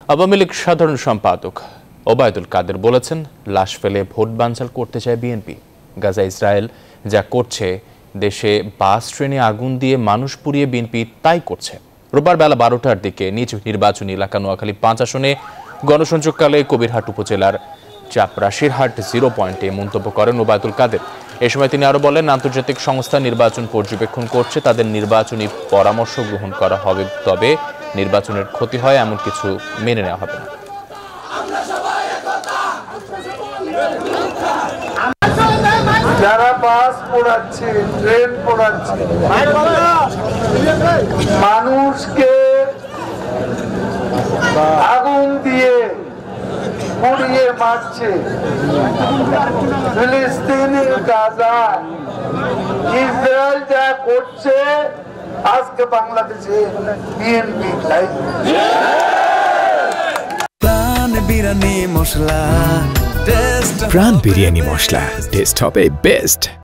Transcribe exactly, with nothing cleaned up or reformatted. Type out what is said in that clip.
আওয়ামী লীগ সাধারণ সম্পাদক ওবায়দুল কাদের বলেছেন, লাশ ফেলে ভোট বানচাল করতে চায় বিএনপি। গাজা ইসরায়েল যা করছে, দেশে বাস ট্রেনে আগুন দিয়ে মানুষ পুড়িয়ে বিএনপি তাই করছে। রোববার বেলা বারোটার দিকে নিজ নির্বাচনী এলাকা নোয়াখালী পাঁচ আসনে গণসংযোগকালে কবিরহাট উপজেলার চাপরাশিরহাট জিরো পয়েন্টে মন্তব্য করেন ওবায়দুল কাদের। এ সময় তিনি আরো বলেন, আন্তর্জাতিক সংস্থা নির্বাচন পর্যবেক্ষণ করছে, তাদের নির্বাচনী পরামর্শ গ্রহণ করা হবে, তবে নির্বাচনের ক্ষতি হয় এমন কিছু মেনে নেওয়া হবে না। যারা বাস পোড়াচ্ছে, ট্রেন পোড়াচ্ছে, মানুষকে আগুন দিয়ে পুড়িয়ে মারছে, ফিলিস্তিনের গাজা ইসরায়েল যা করছে, আজকে বাংলাদেশে বিএনপি দায়িত্ব। প্রাণ বিরিয়ানি মশলা, প্রাণ বিরিয়ানি মশলা, টেস্ট হবে বেস্ট।